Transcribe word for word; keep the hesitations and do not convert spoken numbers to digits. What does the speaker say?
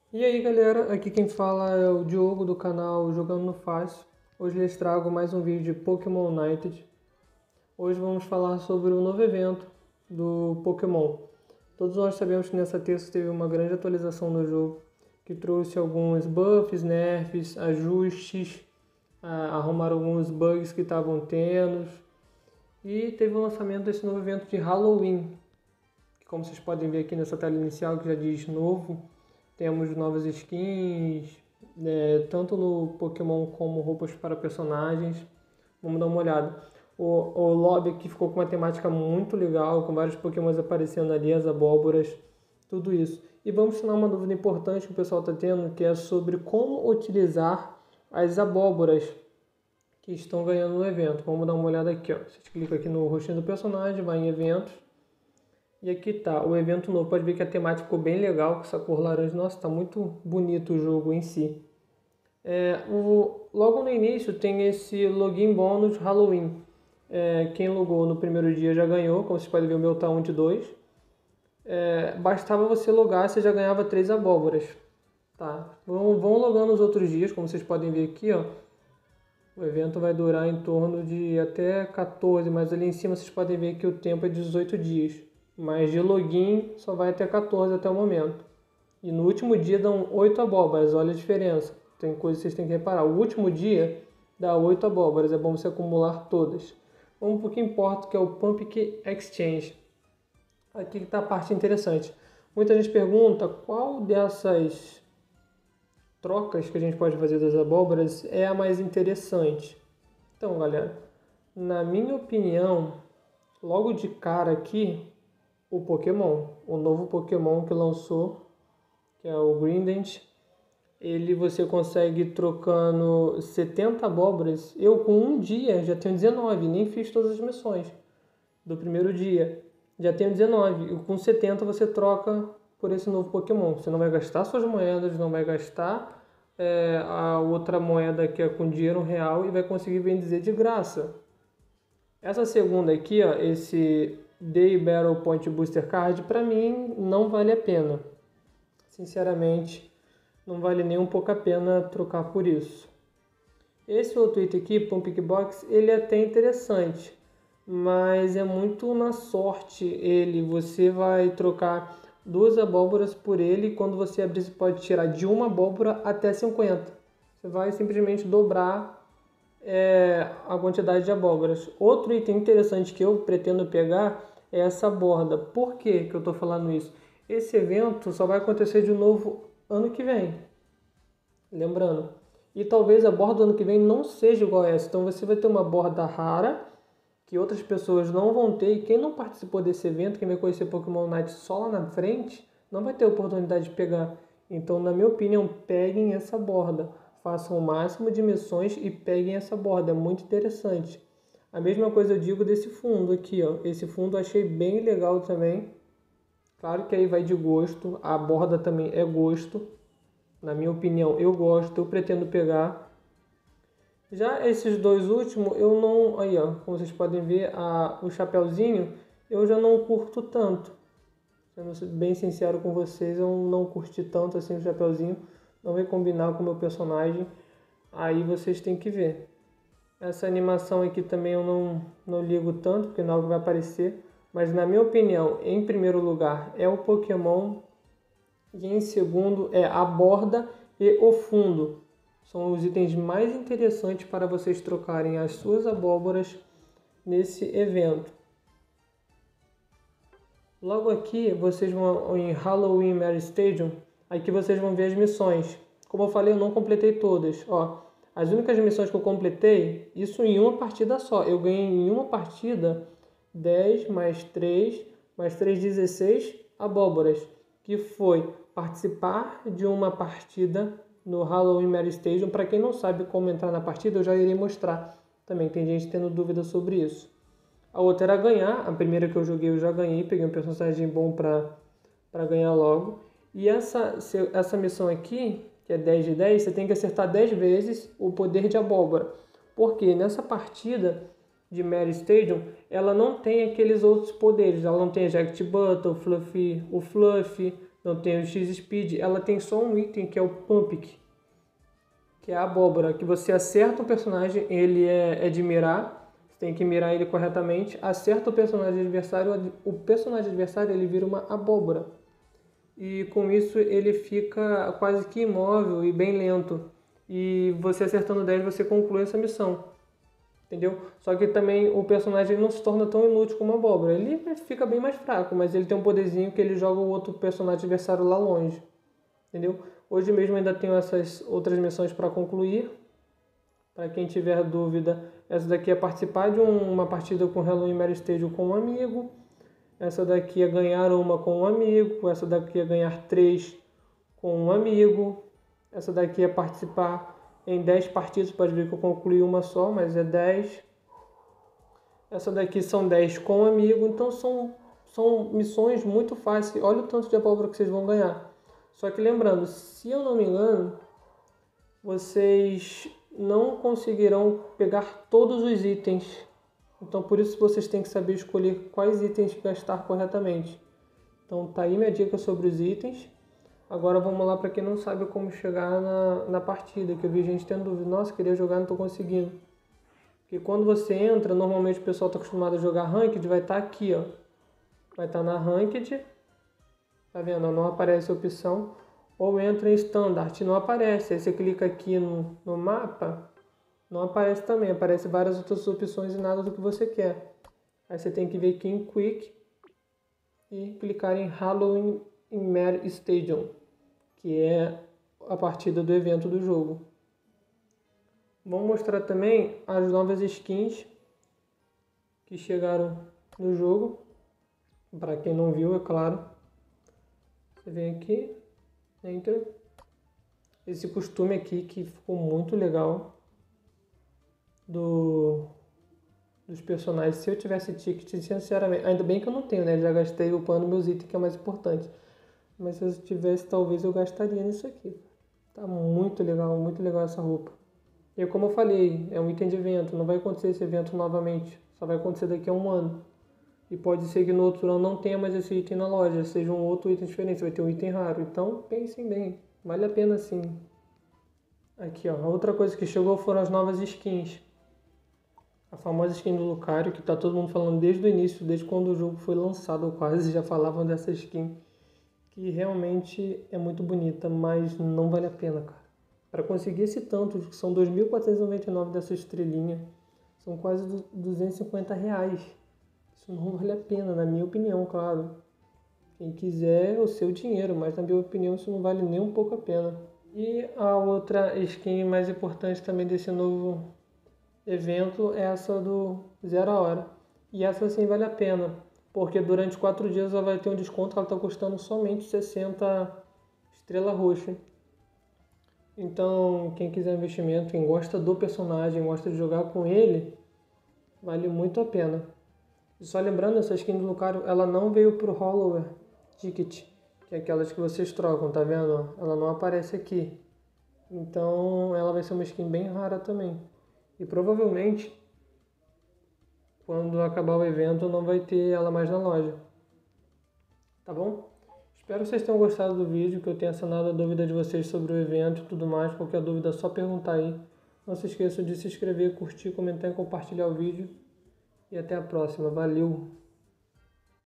E aí galera, aqui quem fala é o Diogo do canal Jogando no Fácil. Hoje lhes trago mais um vídeo de Pokémon United. Hoje vamos falar sobre o novo evento do Pokémon. Todos nós sabemos que nessa terça teve uma grande atualização no jogo, que trouxe alguns buffs, nerfs, ajustes, arrumaram alguns bugs que estavam tendo. E teve o lançamento desse novo evento de Halloween, que como vocês podem ver aqui nessa tela inicial, que já diz novo. Temos novas skins, é, tanto no Pokémon como roupas para personagens. Vamos dar uma olhada. O, o lobby aqui ficou com uma temática muito legal, com vários Pokémons aparecendo ali, as abóboras, tudo isso. E vamos tirar uma dúvida importante que o pessoal está tendo, que é sobre como utilizar as abóboras que estão ganhando no evento. Vamos dar uma olhada aqui, ó. Você clica aqui no rostinho do personagem, vai em eventos. E aqui tá o evento novo. Pode ver que a temática ficou bem legal com essa cor laranja. Nossa, tá muito bonito o jogo em si. É, o, logo no início tem esse login bônus Halloween. É, quem logou no primeiro dia já ganhou. Como vocês podem ver, o meu tá um de dois. É, bastava você logar, você já ganhava três abóboras. Tá? Vão, vão logando os outros dias, como vocês podem ver aqui, ó. O evento vai durar em torno de até quatorze, mas ali em cima vocês podem ver que o tempo é dezoito dias. Mas de login só vai até quatorze até o momento. E no último dia dão oito abóboras, olha a diferença. Tem coisa que vocês têm que reparar. O último dia dá oito abóboras, é bom você acumular todas. Vamos para o que importa, que é o Pumpkin Exchange. Aqui está a parte interessante. Muita gente pergunta qual dessas trocas que a gente pode fazer das abóboras é a mais interessante. Então, galera, na minha opinião, logo de cara aqui, o Pokémon, o novo Pokémon que lançou, que é o Greedent, ele você consegue trocando setenta abóboras. Eu com um dia já tenho dezenove, nem fiz todas as missões do primeiro dia, já tenho dezenove. E com setenta você troca por esse novo Pokémon. Você não vai gastar suas moedas, não vai gastar é, a outra moeda que é com dinheiro real e vai conseguir bem dizer de graça. Essa segunda aqui, ó, esse Day Battle Point Booster Card, para mim não vale a pena. Sinceramente, não vale nem um pouco a pena trocar por isso. Esse outro item aqui, Pumpkin Box, ele é até interessante, mas é muito na sorte ele. Você vai trocar duas abóboras por ele e quando você abrir você pode tirar de uma abóbora até cinquenta. Você vai simplesmente dobrar É, a quantidade de abóboras. Outro item interessante que eu pretendo pegar é essa borda. Por que que eu estou falando isso? Esse evento só vai acontecer de novo ano que vem. Lembrando. E talvez a borda do ano que vem não seja igual a essa. Então você vai ter uma borda rara que outras pessoas não vão ter. E quem não participou desse evento, quem vai conhecer Pokémon Unite só lá na frente, não vai ter oportunidade de pegar. Então, na minha opinião, peguem essa borda. Façam o máximo de missões e peguem essa borda, é muito interessante. A mesma coisa eu digo desse fundo aqui, ó. Esse fundo eu achei bem legal também. Claro que aí vai de gosto, a borda também é gosto. Na minha opinião, eu gosto, eu pretendo pegar. Já esses dois últimos, eu não... Aí, ó, como vocês podem ver, a, o chapéuzinho, eu já não curto tanto. Sendo bem sincero com vocês, eu não curti tanto assim o chapéuzinho. Não vai combinar com o meu personagem, aí vocês têm que ver. Essa animação aqui também eu não, não ligo tanto, porque não é algo que vai aparecer. Mas na minha opinião, em primeiro lugar é o Pokémon. E em segundo é a borda e o fundo. São os itens mais interessantes para vocês trocarem as suas abóboras nesse evento. Logo aqui, vocês vão em Halloween Merry Stadium. Aqui vocês vão ver as missões. Como eu falei, eu não completei todas. Ó, as únicas missões que eu completei, isso em uma partida só. Eu ganhei em uma partida dez mais três, mais três, dezesseis abóboras. Que foi participar de uma partida no Halloween Merry Stadium. Para quem não sabe como entrar na partida, eu já irei mostrar. Também tem gente tendo dúvida sobre isso. A outra era ganhar. A primeira que eu joguei eu já ganhei. Peguei um personagem bom para para ganhar logo. E essa, essa missão aqui, que é dez de dez, você tem que acertar dez vezes o poder de abóbora. Porque nessa partida de Merry Stadium, ela não tem aqueles outros poderes. Ela não tem Eject Button, o Fluffy, o Fluffy, Não tem o X-Speed, ela tem só um item que é o Pumpkin, que é a abóbora, que você acerta o personagem, ele é, é de mirar, você tem que mirar ele corretamente, acerta o personagem adversário, o personagem adversário ele vira uma abóbora. E com isso ele fica quase que imóvel e bem lento. E você acertando dez você conclui essa missão. Entendeu? Só que também o personagem não se torna tão inútil como a abóbora. Ele fica bem mais fraco, mas ele tem um poderzinho que ele joga o outro personagem adversário lá longe. Entendeu? Hoje mesmo ainda tenho essas outras missões para concluir. Para quem tiver dúvida, essa daqui é participar de uma partida com Halloween Mary Stage com um amigo. Essa daqui é ganhar uma com um amigo. Essa daqui é ganhar três com um amigo. Essa daqui é participar em dez partidas. Pode ver que eu concluí uma só, mas é dez. Essa daqui são dez com um amigo. Então são, são missões muito fáceis. Olha o tanto de abóbora que vocês vão ganhar. Só que lembrando, se eu não me engano, vocês não conseguirão pegar todos os itens. Então por isso vocês têm que saber escolher quais itens gastar corretamente. Então tá aí minha dica sobre os itens. Agora vamos lá para quem não sabe como chegar na, na partida, que eu vi gente tendo dúvida. Nossa, queria jogar, não estou conseguindo. Porque quando você entra, normalmente o pessoal está acostumado a jogar Ranked, vai estar tá aqui, ó. Vai estar tá na Ranked. Tá vendo? Não aparece a opção. Ou entra em Standard, não aparece. Aí você clica aqui no, no mapa, não aparece também. Aparece várias outras opções e nada do que você quer. Aí você tem que vir aqui em Quick e clicar em Halloween Mare Stadium, que é a partida do evento do jogo. Vou mostrar também as novas skins que chegaram no jogo. Para quem não viu, é claro. Você vem aqui, entra. Esse costume aqui que ficou muito legal do, dos personagens. Se eu tivesse ticket, sinceramente, ainda bem que eu não tenho, né? Já gastei upando meus itens, que é mais importante. Mas se eu tivesse, talvez eu gastaria nisso aqui. Tá muito legal, muito legal essa roupa. E como eu falei, é um item de evento. Não vai acontecer esse evento novamente. Só vai acontecer daqui a um ano. E pode ser que no outro ano não tenha mais esse item na loja. Seja um outro item diferente. Você vai ter um item raro. Então pensem bem. Vale a pena sim. Aqui ó. A outra coisa que chegou foram as novas skins. A famosa skin do Lucario. Que tá todo mundo falando desde o início. Desde quando o jogo foi lançado quase. Já falavam dessa skin. Que realmente é muito bonita, mas não vale a pena, cara. Para conseguir esse tanto, que são dois mil quatrocentos e noventa e nove dessa estrelinha, são quase duzentos e cinquenta reais. Isso não vale a pena, na minha opinião, claro. Quem quiser é o seu dinheiro, mas na minha opinião isso não vale nem um pouco a pena. E a outra skin mais importante também desse novo evento é essa do Zero Hora. E essa sim vale a pena. Porque durante quatro dias ela vai ter um desconto que ela está custando somente sessenta estrela roxa. Então, quem quiser investimento, quem gosta do personagem, gosta de jogar com ele, vale muito a pena. E só lembrando, essa skin do Lucario, ela não veio pro Hollower Ticket, que é aquelas que vocês trocam, tá vendo? Ela não aparece aqui. Então, ela vai ser uma skin bem rara também. E provavelmente, quando acabar o evento, não vai ter ela mais na loja. Tá bom? Espero que vocês tenham gostado do vídeo, que eu tenha sanado a dúvida de vocês sobre o evento e tudo mais. Qualquer dúvida é só perguntar aí. Não se esqueçam de se inscrever, curtir, comentar e compartilhar o vídeo. E até a próxima. Valeu!